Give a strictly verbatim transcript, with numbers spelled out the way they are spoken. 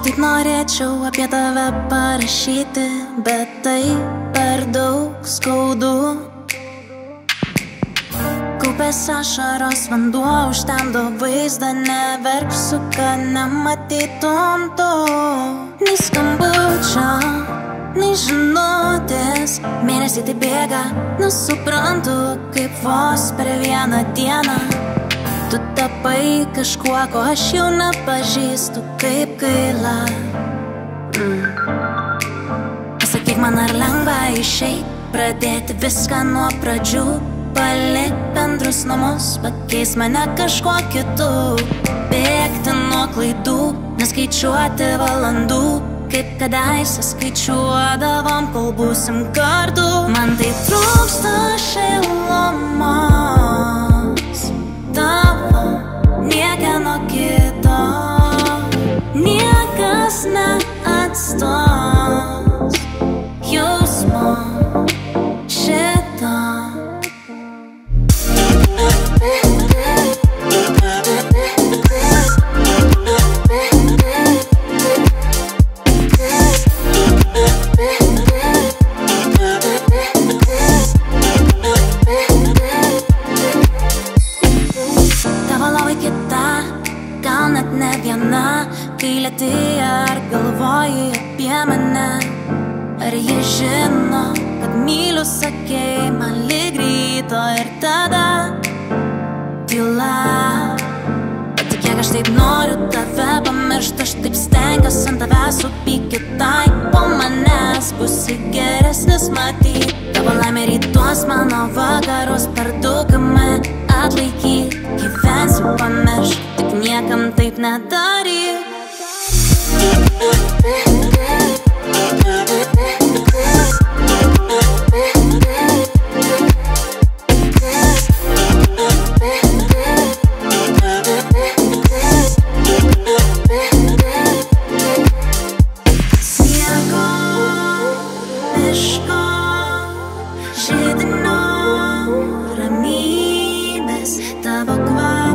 Taip norėčiau apie tave parašyti, bet tai per daug skaudu. Kaupės ašaros vanduo užtemdo vaizdą, neverksiu, kad nematytum tu. Nei skambučio, nei žinutės, mėnesiai tai bėga, nesuprantu, kaip vos per vieną dieną tu tapai kažkuo, ko aš jau nepažįstu, kaip gaila. mm. Pasakyk man, ar lengva išeit, pradėti viską nuo pradžių, palik bendrus namus, pakeis mane kažkuo kitu, bėgti nuo klaidų, neskaičiuoti valandų, kaip kadaise skaičiuodavom, kol būsim kartu. Man tai trūksta šilumos tavo, niekieno kito, niekas neatstos jausmo šito. Kai lėti ar galvoji apie mane, ar jie žino, kad myliu, sakei man lyg ryto ir tada tyla. Patikėk, aš taip noriu tave pamiršti, aš taip stengiuosi ant tavęs supykti, tai po manęs būsi geresnis matyt. Tavo laimė rytuos mano vakarus per daugumą atlaikyt, gyvensiu pamiršk, tik niekam taip nedaryk. Sniego, miško, židinio, ramybės, tavo kvapas